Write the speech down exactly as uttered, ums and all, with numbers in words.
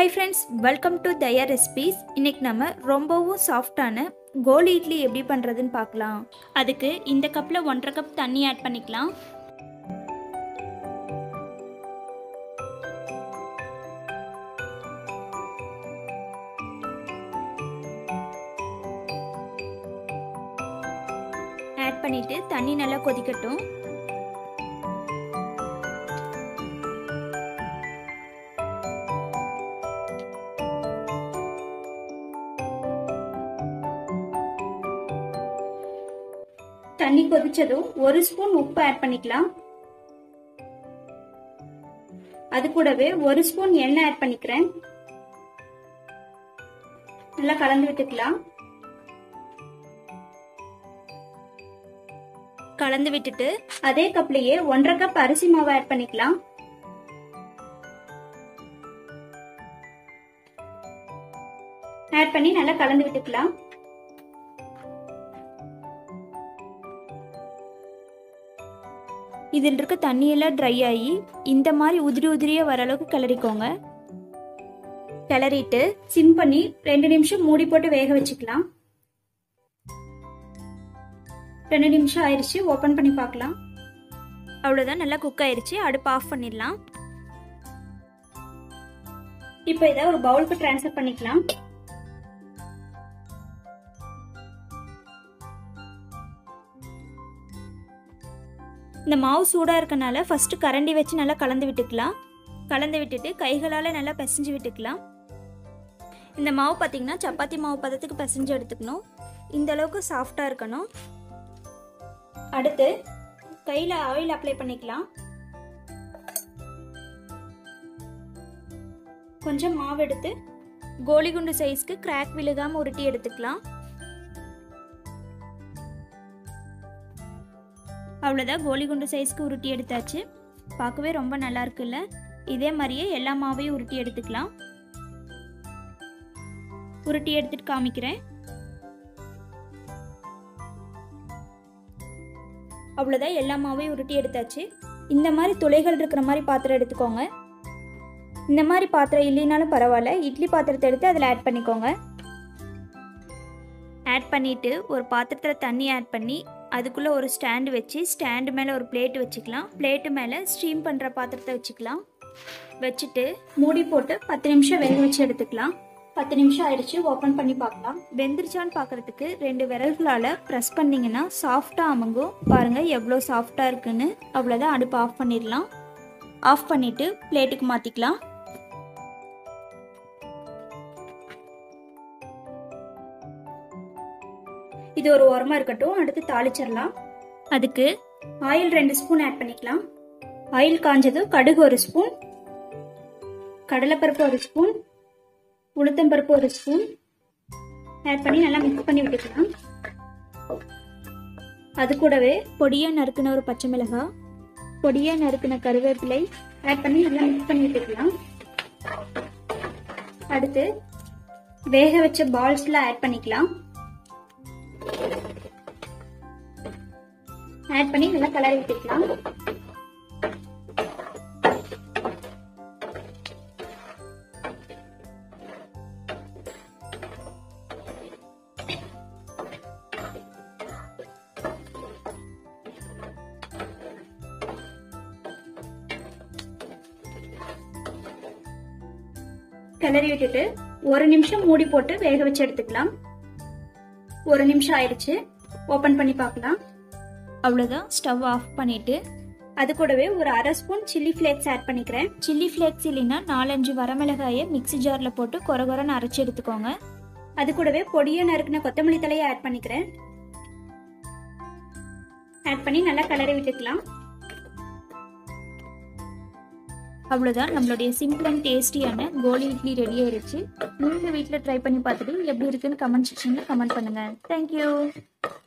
Hi friends, welcome to Daya Recipes. இன்னைக்கு நம்ம ரொம்பவும் சாஃப்டான கோலி இட்லி எப்படி பண்றதுன்னு பார்க்கலாம். அதுக்கு இந்த கப்ல ஒன்றரை கப் தண்ணி ஆட் பண்ணிக்கலாம். ஆட் பண்ணிட்டு தண்ணி நல்லா கொதிக்கட்டும். தண்ணி கொதிச்சதும் ஒரு ஸ்பூன் உப்பு ஆட் பண்ணிக்கலாம். அது கூடவே ஒரு ஸ்பூன் எண்ணெய் ஆட் பண்ணிக்கிறேன். நல்லா கலந்து விட்டுக்கலாம். கலந்து விட்டுட்டு அதே கப்லயே ஒன்றரை கப் அரிசி மாவு ஆட் பண்ணிக்கலாம். ஆட் பண்ணி நல்லா கலந்து விட்டுக்கலாம். இதில் இருக்க தண்ணியெல்லாம் ட்ரை ஆகி இந்த மாதிரி உதிரி உதிரியாக வர அளவுக்கு கிளறிக்கோங்க. கிளறிட்டு சிம் பண்ணி ரெண்டு நிமிஷம் மூடி போட்டு வேக வச்சுக்கலாம். ரெண்டு நிமிஷம் ஆயிடுச்சு, ஓப்பன் பண்ணி பார்க்கலாம். அவ்வளோதான், நல்லா குக் ஆயிடுச்சு. அடுப்பு ஆஃப் பண்ணிடலாம். இப்போ இதை ஒரு பவுலுக்கு ட்ரான்ஸ்ஃபர் பண்ணிக்கலாம். இந்த மாவு சூடாக இருக்கனால ஃபஸ்ட்டு கரண்டி வச்சு நல்லா கலந்து விட்டுக்கலாம். கலந்து விட்டுட்டு கைகளால் நல்லா பிசைஞ்சு விட்டுக்கலாம். இந்த மாவு பார்த்திங்கன்னா சப்பாத்தி மாவு பதத்துக்கு பிசைஞ்சு எடுத்துக்கணும். இந்த அளவுக்கு சாஃப்டாக இருக்கணும். அடுத்து கையில் ஆயில் அப்ளை பண்ணிக்கலாம். கொஞ்சம் மாவு எடுத்து கோலி குண்டு சைஸ்க்கு கிராக் விழுகாமல் உருட்டி எடுத்துக்கலாம். அவ்வளோதான், கோலி குண்டு சைஸ்க்கு உருட்டி எடுத்தாச்சு. பார்க்கவே ரொம்ப நல்லா இருக்குல்ல. இதே மாதிரியே எல்லா மாவையும் உருட்டி எடுத்துக்கலாம். உருட்டி எடுத்துட்டு காமிக்கிறேன். அவ்வளோதான், எல்லா மாவையும் உருட்டி எடுத்தாச்சு. இந்த மாதிரி துளைகள் இருக்கிற மாதிரி பாத்திரம் எடுத்துக்கோங்க. இந்த மாதிரி பாத்திரம் இல்லைனாலும் பரவாயில்ல, இட்லி பாத்திரத்தை எடுத்து அதில் ஆட் பண்ணிக்கோங்க. ஆட் பண்ணிவிட்டு ஒரு பாத்திரத்தில் தண்ணி ஆட் பண்ணி அதுக்குள்ளே ஒரு ஸ்டாண்டு வச்சு ஸ்டாண்டு மேலே ஒரு பிளேட்டு வச்சுக்கலாம். பிளேட்டு மேலே ஸ்டீம் பண்ணுற பாத்திரத்தை வச்சுக்கலாம். வச்சுட்டு மூடி போட்டு பத்து நிமிஷம் வேக வச்சு எடுத்துக்கலாம். பத்து நிமிஷம் ஆயிடுச்சு, ஓப்பன் பண்ணி பார்க்கலாம். வெந்துருச்சான்னு பார்க்குறதுக்கு ரெண்டு விரல்களால் ப்ரெஸ் பண்ணிங்கன்னா சாஃப்டாக அமங்கும். பாருங்கள் எவ்வளோ சாஃப்டாக இருக்குன்னு. அவ்வளோதான், அடுப்பு ஆஃப் பண்ணிடலாம். ஆஃப் பண்ணிவிட்டு பிளேட்டுக்கு மாற்றிக்கலாம். இது ஒரு ஓரமாக இருக்கட்டும். அடுத்து தாளிச்சிடலாம். அதுக்கு ஆயில் ரெண்டு ஸ்பூன் ஆட் பண்ணிக்கலாம். ஆயில் காஞ்சது கடுகு ஒரு ஸ்பூன், கடலைப்பருப்பு ஒரு ஸ்பூன், உளுத்தம்பருப்பு ஒரு ஸ்பூன் ஆட் பண்ணி நல்லா மிக்ஸ் பண்ணி விட்டுக்கலாம். அது கூடவே பொடியா நறுக்குன ஒரு பச்சை மிளகாய், பொடியா நறுக்குன கருவேப்பிலை ஆட் பண்ணி நல்லா மிக்ஸ் பண்ணி விட்டுக்கலாம். அடுத்து வேக வச்ச பால்ஸ்ல ஆட் பண்ணிக்கலாம். ஆட் பண்ணி நல்லா கலரி விட்டுக்கலாம். கிளறி விட்டுட்டு ஒரு நிமிஷம் மூடி போட்டு வேக வச்சு எடுத்துக்கலாம். ஒரு நிமிஷம் ஆயிடுச்சு, ஓபன் பண்ணி பார்க்கலாம். அவ்வளோதான், ஸ்டவ் ஆஃப் பண்ணிட்டு அது கூடவே ஒரு அரை ஸ்பூன் சில்லி ஃப்ளேக்ஸ் ஆட் பண்ணிக்கிறேன். சில்லி ஃப்ளேக்ஸ் இல்லைன்னா நாலஞ்சு வரமிளகாயை மிக்ஸி ஜாரில் போட்டு கொர கொரன்னு அரைச்சி எடுத்துக்கோங்க. அது கூடவே பொடியை நறுக்குன கொத்தமல்லி தலையை ஆட் பண்ணிக்கிறேன். ஆட் பண்ணி நல்லா கலரி விட்டுக்கலாம். அவ்வளோதான், நம்மளுடைய சிம்பிள் அண்ட் டேஸ்டியான கோலி இட்லி ரெடி ஆயிடுச்சு. நீங்கள் வீட்டில் ட்ரை பண்ணி பார்த்துட்டு எப்படி இருக்குன்னு கமெண்ட் செக்ஷனில் கமெண்ட் பண்ணுங்கள். தேங்க்யூ.